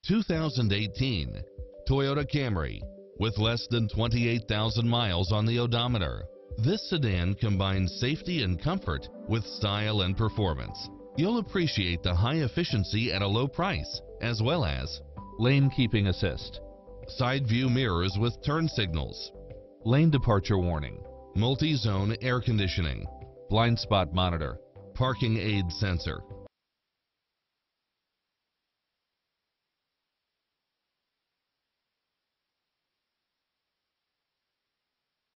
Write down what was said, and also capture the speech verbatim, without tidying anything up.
two thousand eighteen Toyota Camry. With less than twenty-eight thousand miles on the odometer, this sedan combines safety and comfort with style and performance. You'll appreciate the high efficiency at a low price, as well as lane keeping assist, side view mirrors with turn signals, lane departure warning, multi-zone air conditioning, blind spot monitor, parking aid sensor,